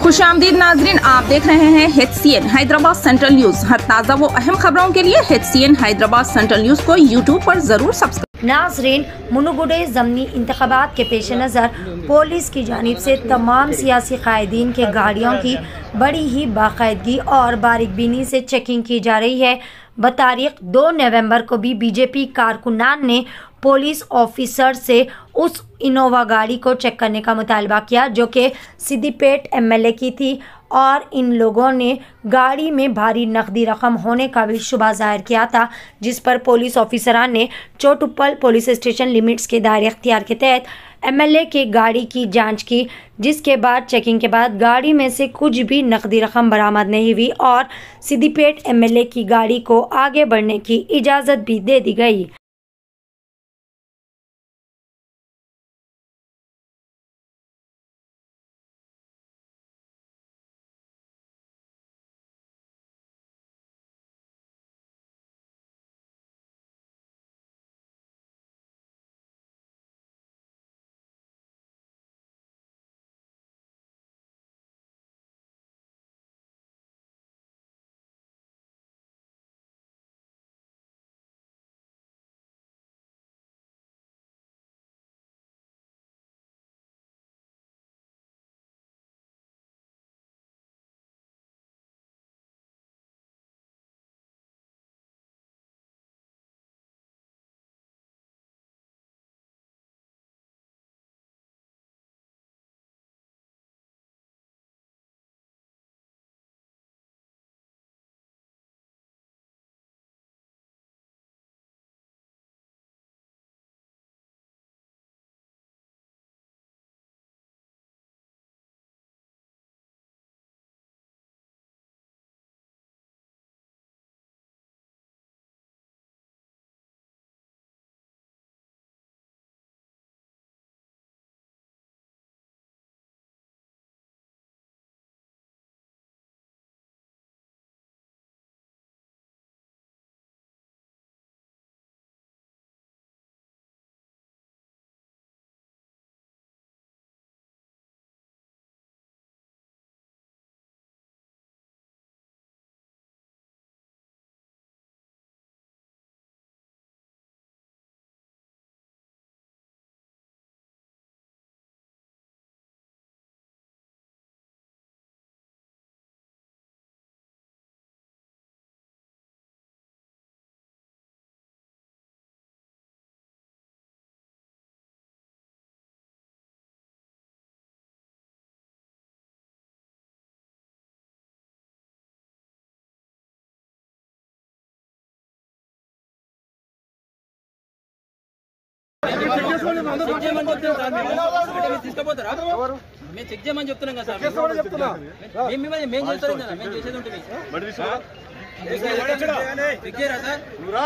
खुशामदीद नाजरीन, आप देख रहे हैं HCN हैदराबाद सेंट्रल न्यूज। हर ताज़ा व अहम खबरों के लिए HCN हैदराबाद सेंट्रल न्यूज को यूट्यूब पर जरूर सब्सक्राइब। नाजरीन, मुनुगुडे ज़मनी इंतखाबात के पेश नज़र पुलिस की जानिब से तमाम सियासी कायदीन के गाड़ियों की बड़ी ही बाकायदगी और बारीकबीनी से चेकिंग की जा रही है। बतारीख 2 नवंबर को भी बीजेपी कारकुनान ने पुलिस ऑफिसर से उस इनोवा गाड़ी को चेक करने का मुतालबा किया जो कि सिद्दीपेट MLA की थी, और इन लोगों ने गाड़ी में भारी नकदी रकम होने का भी शुबा जाहिर किया था, जिस पर पुलिस ऑफिसरान ने चोटुप्पल पुलिस स्टेशन लिमिट्स के दायरे अख्तियार के तहत MLA की गाड़ी की जांच की, जिसके बाद चेकिंग के बाद गाड़ी में से कुछ भी नकदी रकम बरामद नहीं हुई और सिद्दीपेट MLA की गाड़ी को आगे बढ़ने की इजाज़त भी दे दी गई। మేము చెక్ చేయమని చెప్తున్నాం కదా సార్. మేము చేస్తారు కదా, మేము చేసేది ఉంటుంది. చెక్ చేయరా సార్?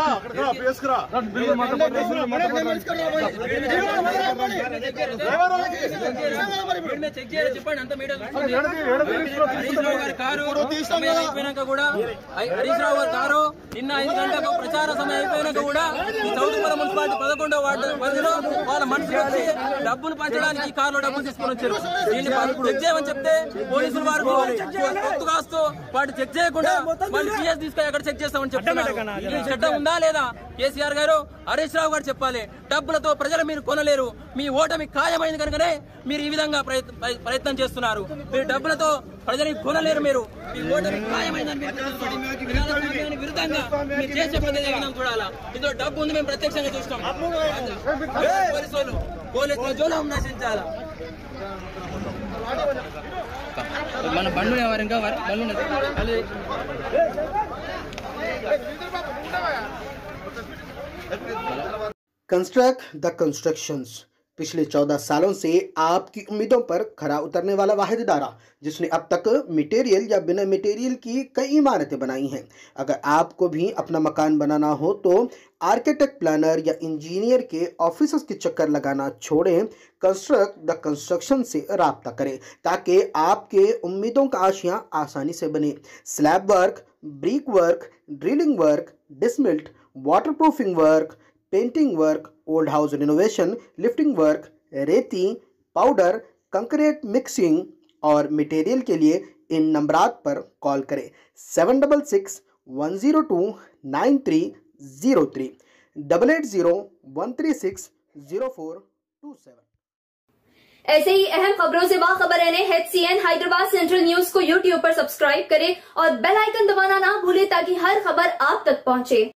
చెక్ చేయరా చెప్పండి. అంత మీడియా హరీష్ రావు గారి కారు సమయం అయిపోయినాక కూడా, హరీష్ రావు గారి కారు నిన్న 5 గంటలకు ప్రచార సమయం అయిపోయినాక కూడా ఈ చౌటుప్పల మున్సిపాలిటీ 11వ వార్డు పరిధిలో వాళ్ళ మనుషులు వచ్చి డబ్బులు పంచడానికి కారులో డబ్బులు తీసుకొని వచ్చారు. దీన్ని చెక్ చేయమని చెప్తే పోలీసులు వారు కొత్తు కాస్తూ వాటి చెక్ చేయకుండా మళ్ళీ PS తీసుకొని ఎక్కడ చెక్ చేస్తామని చెప్తున్నారు. ఈ చట్టం ఉందా లేదా? కేసీఆర్ గారు, హరీష్ రావు గారు చెప్పాలి. డబ్బులతో ప్రజలు మీరు కొనలేరు. మీ ఓటమి ఖాయమైంది కనుకనే మీరు ఈ విధంగా ప్రయత్నం చేస్తున్నారు. మీరు డబ్బులతో ప్రజలకు కొనలేరు. మీరు మీ ఓటమి ఖాయమైందని విరుద్ధంగా మీరు చేసే ప్రతి విధానం చూడాలా. ఇందులో డబ్బు ఉంది, మేము ప్రత్యక్షంగా చూస్తాం. పోలీసులు జోలం నశించాలా. మన బండ్లు ఎవరు ఇంకా బండ్లు कंस्ट्रक्ट द कंस्ट्रक्शंस पिछले 14 सालों से आपकी उम्मीदों पर खरा उतरने वाला वाहिद इदारा, जिसने अब तक मटेरियल या बिना मटेरियल की कई इमारतें बनाई हैं। अगर आपको भी अपना मकान बनाना हो तो आर्किटेक्ट, प्लानर या इंजीनियर के ऑफिस के चक्कर लगाना छोड़ें, कंस्ट्रक्ट द कंस्ट्रक्शन से राब्ता करें ताकि आपके उम्मीदों का आशियाँ आसानी से बने। Slab work, brick work, drilling work, dismantle, waterproofing work, painting work, old house renovation, lifting work, रेती, पाउडर, कंक्रीट मिक्सिंग और मटेरियल के लिए इन नंबरात पर कॉल करें 7661029303 8801360427। ऐसे ही अहम खबरों से बाखबर रहने HCN हैदराबाद सेंट्रल न्यूज को YouTube पर सब्सक्राइब करें और बेल आइकन दबाना ना भूलें ताकि हर खबर आप तक पहुंचे।